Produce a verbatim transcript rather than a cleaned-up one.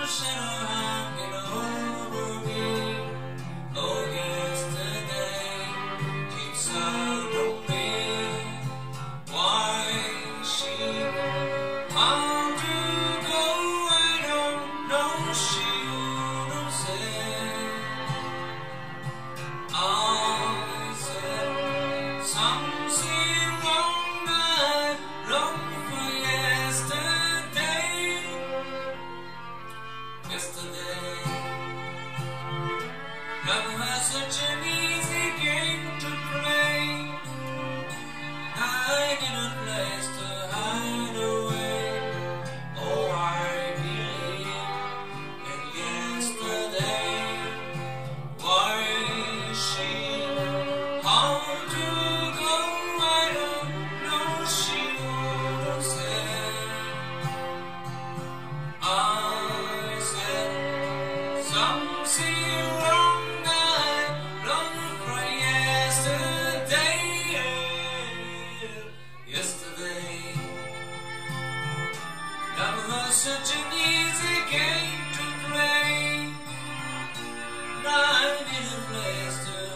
shadow hanging over me. Oh, yesterday keeps out of me. Why she had to go, I don't know. She wouldn't say. I said something wrong, I long for yesterday. Yesterday, love was such an easy game to play. I need a place to hide away. Oh, I believe in yesterday. Why she had to go, I don't know. She wouldn't say. I said something wrong, I long for yesterday. Yesterday, love was such an easy game to play. I need a place to